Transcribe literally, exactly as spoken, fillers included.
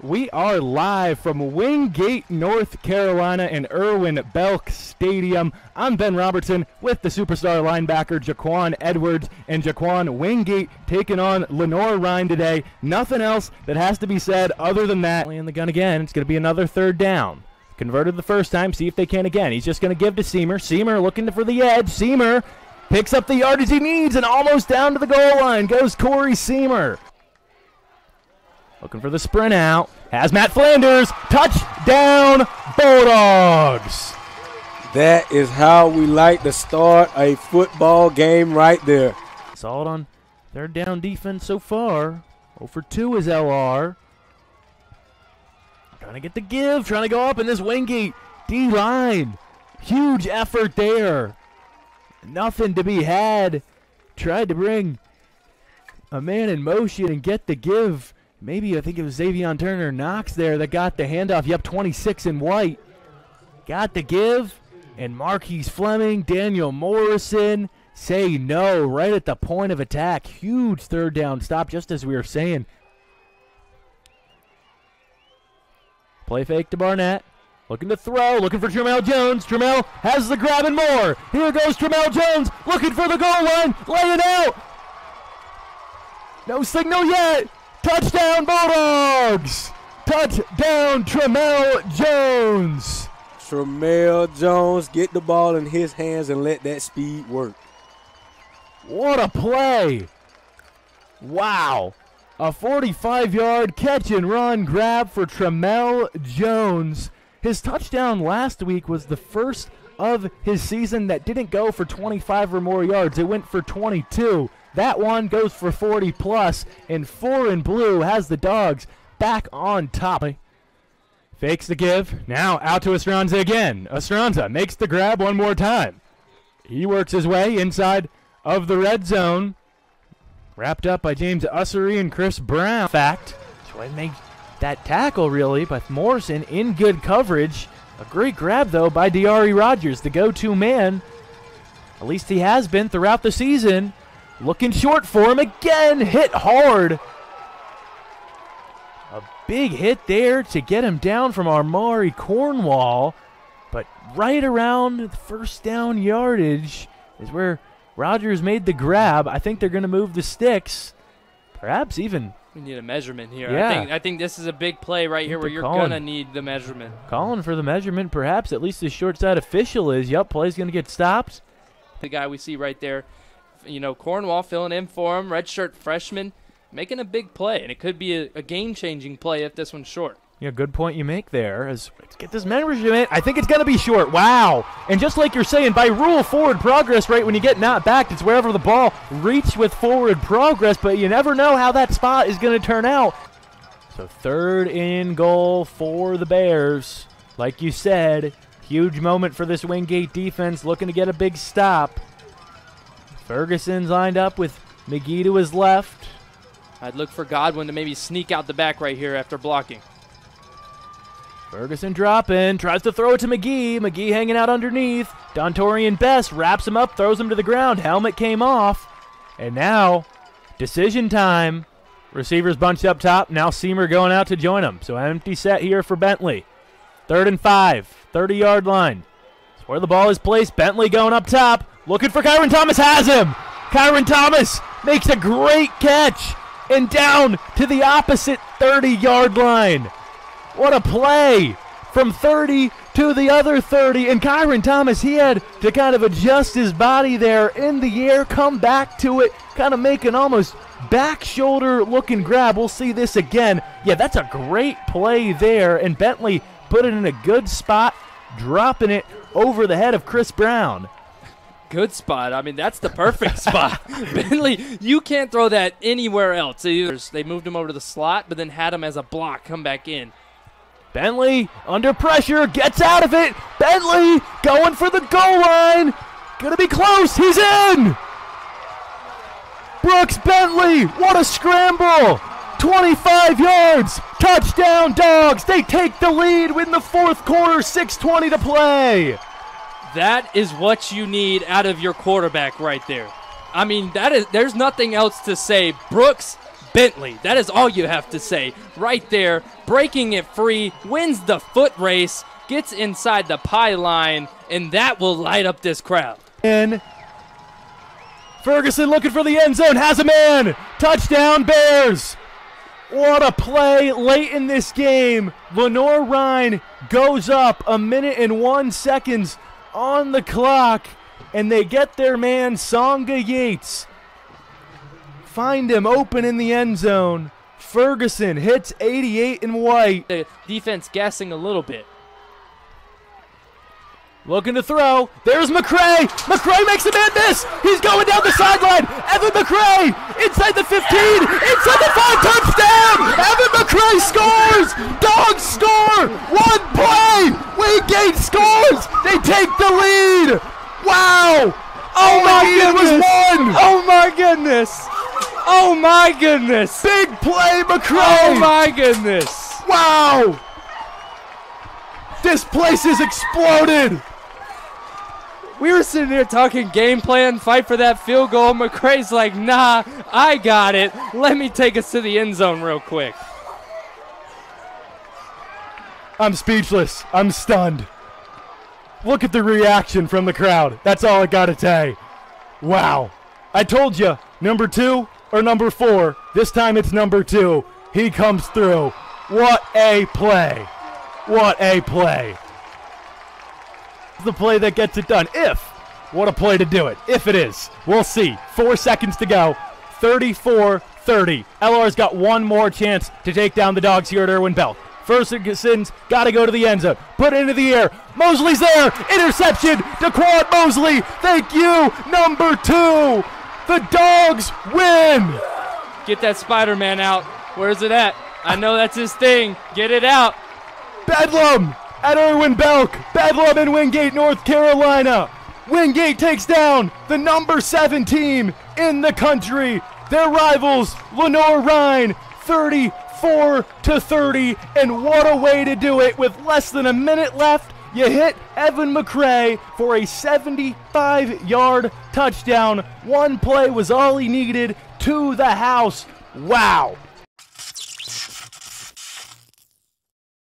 We are live from Wingate, North Carolina in Irwin Belk Stadium. I'm Ben Robertson with the superstar linebacker Jaquan Edwards, and Jaquan, Wingate taking on Lenoir-Rhyne today. Nothing else that has to be said other than that. In the gun again, it's going to be another third down. Converted the first time, see if they can again. He's just going to give to Seamer. Seamer looking for the edge. Seamer picks up the yardage he needs, and almost down to the goal line goes Corey Seamer. Looking for the sprint out. Has Matt Flanders. Touchdown, Bulldogs. That is how we like to start a football game right there. Solid on third down defense so far. oh for two is L R. Trying to get the give. Trying to go up in this Wingate D-line. Huge effort there. Nothing to be had. Tried to bring a man in motion and get the give. Maybe I think it was Xavion Turner Knox there that got the handoff. Yep, twenty-six in white. Got the give. And Marquise Fleming, Daniel Morrison say no right at the point of attack. Huge third down stop, just as we were saying. Play fake to Barnett. Looking to throw, looking for Tramel Jones. Tramel has the grab and more. Here goes Tramel Jones, looking for the goal line. Lay it out. No signal yet. Touchdown, Bulldogs! Touchdown, Tramel Jones! Tramel Jones, get the ball in his hands and let that speed work. What a play! Wow. A forty-five yard catch and run grab for Tramel Jones. His touchdown last week was the first of his season that didn't go for twenty-five or more yards. It went for twenty-two. That one goes for forty plus, and four in blue has the Dogs back on top. Fakes the give. Now out to Estranza again. Estranza makes the grab one more time. He works his way inside of the red zone. Wrapped up by James Ussery and Chris Brown. Fact, so I make that tackle really, but Morrison in good coverage. A great grab though by Diari Rogers, the go-to man. At least he has been throughout the season. Looking short for him again, hit hard. A big hit there to get him down from Amari Cornwall, but right around the first down yardage is where Rogers made the grab. I think they're going to move the sticks, perhaps even. We need a measurement here. Yeah. I think I think this is a big play right here where you're calling, gonna need the measurement. Calling for the measurement, perhaps. At least the short side official is. Yep, play's going to get stopped. The guy we see right there. You know, Cornwall filling in for him, redshirt freshman, making a big play, and it could be a, a game-changing play if this one's short. Yeah, good point you make there. As let's get this measurement. I think it's going to be short. Wow. And just like you're saying, by rule, forward progress, right, when you get not backed, it's wherever the ball reached with forward progress, but you never know how that spot is going to turn out. So third in goal for the Bears. Like you said, huge moment for this Wingate defense, looking to get a big stop. Ferguson's lined up with McGee to his left. I'd look for Godwin to maybe sneak out the back right here after blocking. Ferguson dropping, tries to throw it to McGee. McGee hanging out underneath. Dontorian Best wraps him up, throws him to the ground. Helmet came off. And now, decision time. Receivers bunched up top. Now Seamer going out to join him. So empty set here for Bentley. Third and five, thirty yard line. That's where the ball is placed. Bentley going up top. Looking for Kyron Thomas, has him! Kyron Thomas makes a great catch and down to the opposite thirty yard line. What a play from thirty to the other thirty. And Kyron Thomas, he had to kind of adjust his body there in the air, come back to it, kind of make an almost back shoulder looking grab. We'll see this again. Yeah, that's a great play there. And Bentley put it in a good spot, dropping it over the head of Chris Brown. Good spot. I mean, that's the perfect spot. Bentley, you can't throw that anywhere else. They moved him over to the slot, but then had him as a block come back in. Bentley under pressure, gets out of it. Bentley going for the goal line. Gonna be close. He's in. Brooks Bentley, what a scramble. twenty-five yards. Touchdown, Dogs. They take the lead in the fourth quarter, six twenty to play. That is what you need out of your quarterback right there. I mean, that is. There's nothing else to say. Brooks Bentley. That is all you have to say. Right there, breaking it free, wins the foot race, gets inside the pylon, and that will light up this crowd. And Ferguson looking for the end zone, has a man. Touchdown, Bears. What a play late in this game. Lenoir-Rhyne goes up a minute and one seconds on the clock, and they get their man, Songa Yates. Find him open in the end zone. Ferguson hits eighty-eight in white. The defense guessing a little bit. Looking to throw. There's McCray. McCray makes a man miss. He's going down the sideline. Evan McCray inside the fifteen. Inside the five. Touchdown. Evan McCray scores. Dogs score. One play. Wingate scores. They take the lead. Wow. Oh my It was goodness! one. Oh my goodness! Oh my goodness! Big play, McCray. Oh my goodness! Wow. This place is exploded. We were sitting there talking game plan, fight for that field goal. McCray's like, nah, I got it. Let me take us to the end zone real quick. I'm speechless. I'm stunned. Look at the reaction from the crowd. That's all I gotta say. Wow. I told you, number two or number four. This time it's number two. He comes through. What a play. What a play. The play that gets it done. If. What a play to do it. If it is. We'll see. Four seconds to go. thirty-four thirty. L R's got one more chance to take down the Dogs here at Irwin Belk. Ferguson's got to go to the end zone. Put it into the air. Mosley's there. Interception. Daquan Mosley. Thank you. Number two. The Dogs win. Get that Spider-Man out. Where's it at? I know that's his thing. Get it out. Bedlam at Irwin Belk. Bedlam in Wingate, North Carolina. Wingate takes down the number seven team in the country. Their rivals, Lenoir-Rhyne, thirty-four to thirty, and what a way to do it with less than a minute left. You hit Evan McCray for a seventy-five yard touchdown. One play was all he needed to the house. Wow.